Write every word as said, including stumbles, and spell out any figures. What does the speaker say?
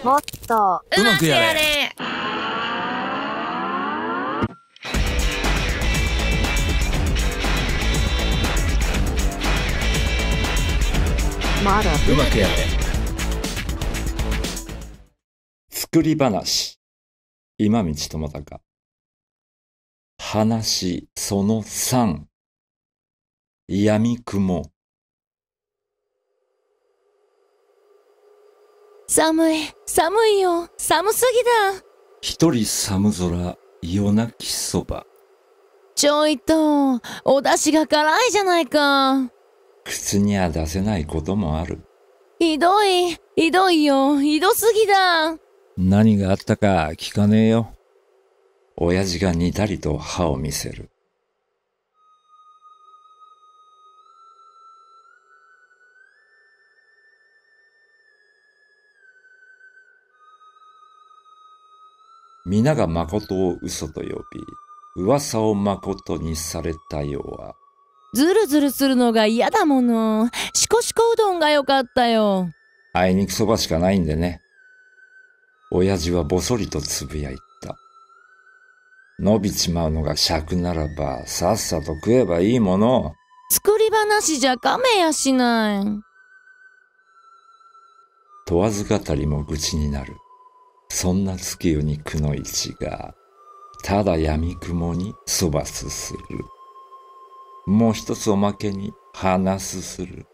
もっとうまくやれ。 まだうまくやれ。 作り話。今道智隆。話そのさん。闇雲。 寒い、寒いよ。寒すぎだ。 一人寒空、夜泣きそば。 ちょいと、お出汁が辛いじゃないか。 口には出せないこともある。 ひどい、ひどいよ。ひどすぎだ。 何があったか聞かねえよ。親父がにたりと歯を見せる。皆が誠を嘘と呼び、噂を誠にされた世は、 ずるずるするのが嫌だもの。しこしこうどんがよかったよ。 あいにくそばしかないんでね。親父はぼそりとつぶやいた。伸びちまうのが尺ならば、さっさと食えばいいもの。 作り話じゃかめやしない。 問わず語りも愚痴になる。そんな月夜にくの一が、ただ闇雲にそばすする。もう一つおまけに話すする。